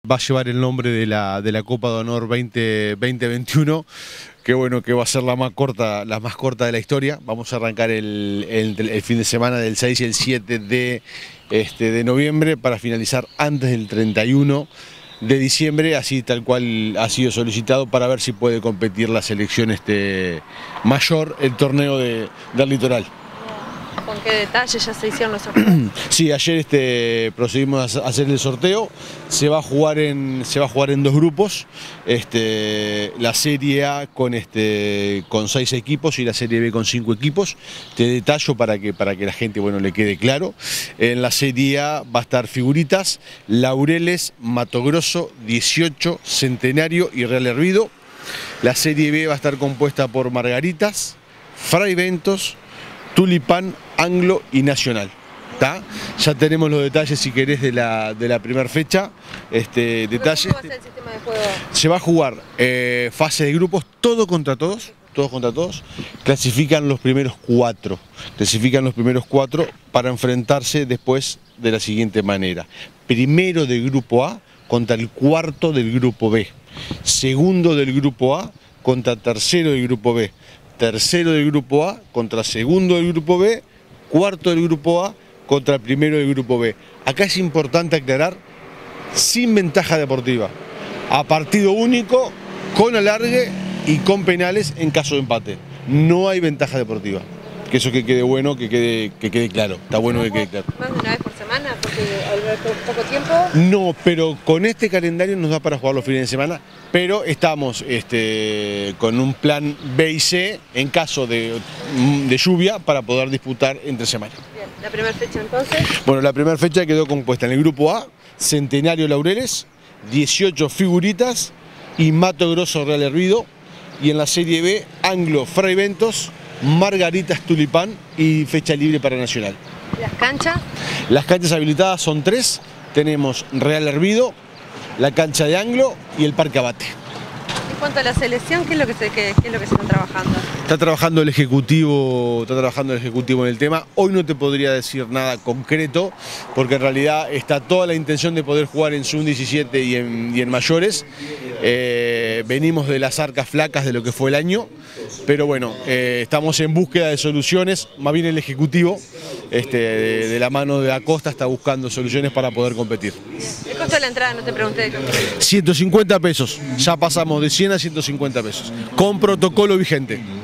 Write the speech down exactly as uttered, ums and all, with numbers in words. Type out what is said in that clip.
Va a llevar el nombre de la, de la Copa de Honor veinte veintiuno, que bueno, que va a ser la más corta, la más corta de la historia. Vamos a arrancar el, el, el fin de semana del seis y el siete de, este, de noviembre para finalizar antes del treinta y uno de diciembre, así tal cual ha sido solicitado, para ver si puede competir la selección este, mayor, el torneo de, del litoral. ¿Con qué detalles ya se hicieron los sorteos? Sí, ayer este, procedimos a hacer el sorteo. Se va a jugar en, se va a jugar en dos grupos. Este, la Serie A con, este, con seis equipos y la Serie B con cinco equipos. Te detallo para que, para que la gente bueno, le quede claro. En la Serie A va a estar Figuritas, Laureles, Mato Grosso, dieciocho, Centenario y Real Hervido. La Serie B va a estar compuesta por Margaritas, Fray Bentos, Tulipán, Anglo y Nacional. ¿Tá? Ya tenemos los detalles, si querés, de la, de la primera fecha. Este, detalles. ¿Cómo va a ser el sistema de juego? Se va a jugar eh, fase de grupos, todo contra todos, todos contra todos. Clasifican los primeros cuatro. Clasifican los primeros cuatro para enfrentarse después de la siguiente manera. Primero del grupo A contra el cuarto del grupo B. Segundo del grupo A contra tercero del grupo B. Tercero del grupo A contra segundo del grupo B, cuarto del grupo A contra primero del grupo B. Acá es importante aclarar, sin ventaja deportiva, a partido único, con alargue y con penales en caso de empate. No hay ventaja deportiva. Que eso que quede bueno, que quede, que quede claro. Está bueno que quede claro. ¿Más de una vez por semana? Porque al poco tiempo. No, pero con este calendario nos da para jugar los fines de semana, pero estamos este, con un plan B y C en caso de, de lluvia para poder disputar entre semana. Bien, ¿la primera fecha entonces? Bueno, la primera fecha quedó compuesta en el grupo A, Centenario Laureles, dieciocho Figuritas y Mato Grosso Real Hervido, y en la Serie B, Anglo Fray Bentos, Margaritas Tulipán y fecha libre para Nacional. ¿Las canchas? Las canchas habilitadas son tres. Tenemos Real Hervido, la cancha de Anglo y el Parque Abate. En cuanto a la selección, ¿qué es lo que se, qué, qué es lo que se está trabajando? Está trabajando el ejecutivo, está trabajando el ejecutivo en el tema. Hoy no te podría decir nada concreto, porque en realidad está toda la intención de poder jugar en sub diecisiete y en, y en mayores. Eh, venimos de las arcas flacas de lo que fue el año, pero bueno, eh, estamos en búsqueda de soluciones. Más bien el ejecutivo, este, de, de la mano de Acosta, está buscando soluciones para poder competir. ¿El costo de la entrada? No te pregunté. ciento cincuenta pesos, ya pasamos de cien a ciento cincuenta pesos, con protocolo vigente.